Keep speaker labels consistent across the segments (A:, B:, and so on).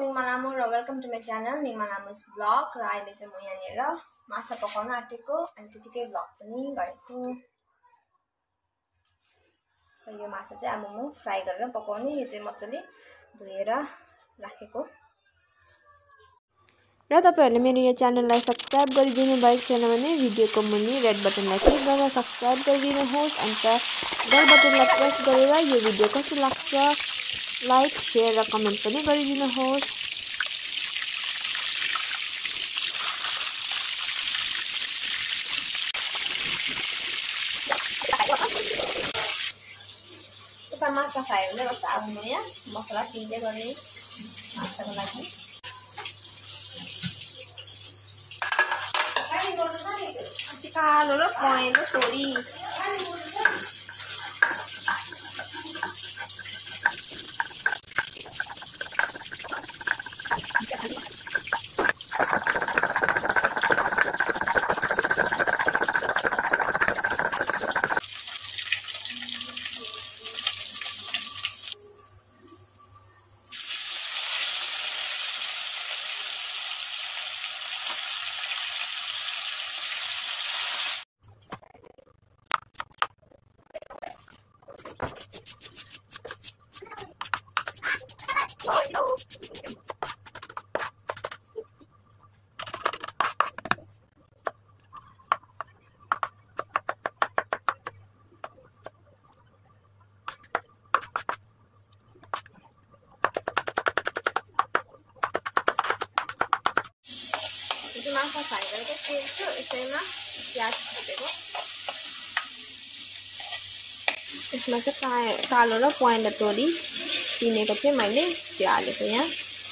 A: Mingma Lamu र welcome to my channel मिङमा Lamu's vlog र अहिले चाहिँ म यहाँनिर माछा पकाउन आँटेको अनि त्यतिकै भ्लग पनि गरेको। यो माछा चाहिँ अब म फ्राई गरेर पकाउने। यो चाहिँ मजाले धोएर राखेको।
B: र तपाईहरुले मेरो यो च्यानललाई सब्स्क्राइब गरिदिनु भएको छैन भने भिडियोको मुनि रेड बटनलाई क्लिक गरेर सब्स्क्राइब गरिदिनुहोस्। अन्त बेल बटनलाई प्रेस गरेर यो भिडियो कस्तो लाग्छ लाइक शेयर र कमेन्ट पनि गरिदिनुहोस्।
A: माछा फ्राई हुँदै गर्छ। अब म यहाँ मसला पिन्दै गर्ने माछाको लागि। कालो र पहेँलो तोरी माछा फ्राई गरेको तेल छु। यसैमा प्याज हालेको। यसमा चाहिँ कालो र पहेँलो तोरी पिनेको थिएँ मैले, त्यो हालेको यहाँ।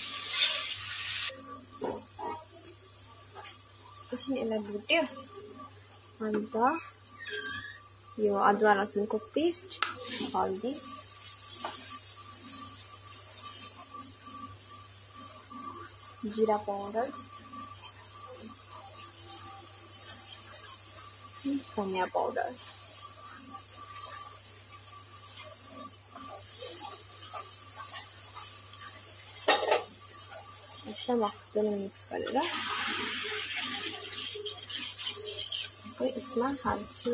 A: एकछिन यसलाई भुट्यो। अन्त यो अदुवा लसुनको पेस्ट, हल्दी, जिरा पाउडर, धनिया पाउडर, यसलाई मजाले मिक्स गरेर यसमा हाल्छु।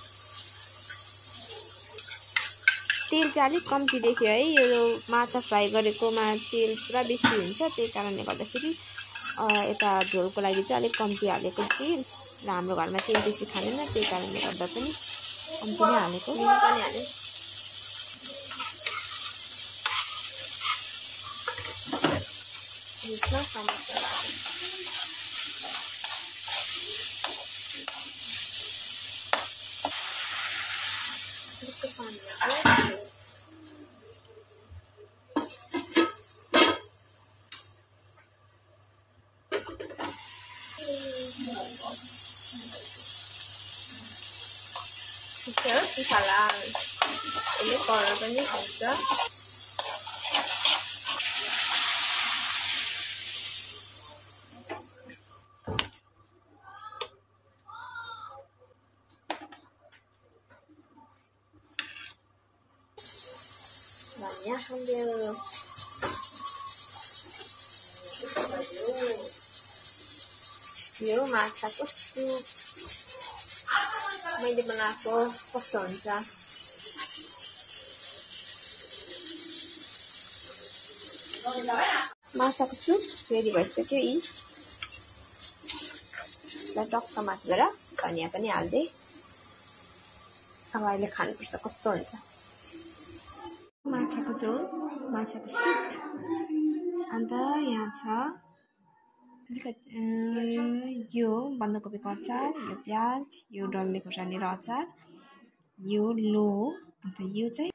B: तेल चाहिँ अलिक कम्ती देख्यो है। यो माछा फ्राई गरेकोमा तेल पुरा बेसी हुन्छ, त्यही कारणले गर्दाखेरि यता झोलको लागि चाहिँ अलिक कम्ती हालेको तेल। र हाम्रो घरमा तेल बेसी खाँदैन, त्यही कारणले गर्दा पनि कम्ती नै हालेको।
A: यसमा टमाटर salah ini kalau ini ada banyak ambil yo masaku sup मैले बनाएको कस्तो हुन्छ। माछाको सुप रेडी भइसक्यो। यसलाई टक्क माथेर धनिया पनि हाल्दै अब अहिले खानुपर्छ कस्तो हुन्छ। माछाको झोल, माछाको सुप। अन्त यहाँ छ यो बन्दाकोपीको अचार, यो प्याज, यो डल्ले खोर्सानी र अचार, यो लो। अन्त यो चाहिँ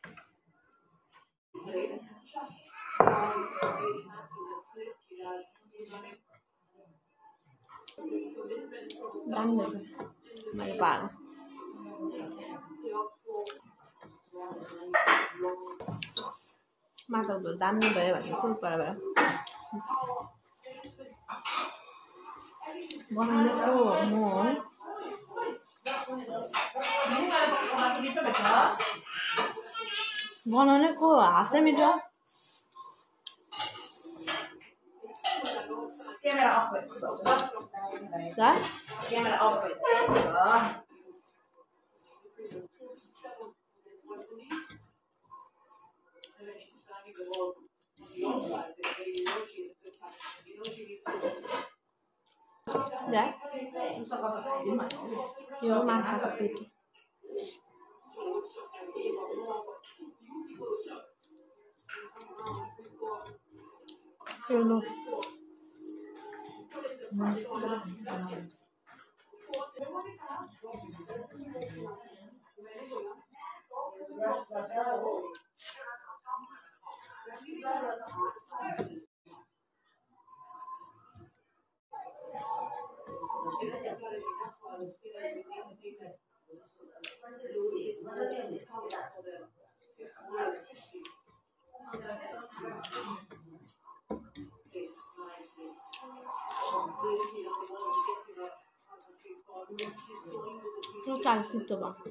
A: दामी रहेछ मैले पाएको। माछाको झोल दामी भयो भने चाहिँ परबाट बनाउनेको म हो। बनाउनेको हातै मिठो। Camera off with.
B: What?
A: Camera off with.
B: Ya? Yo masak itu. Dulu. Nó cài kịp rồi bạn.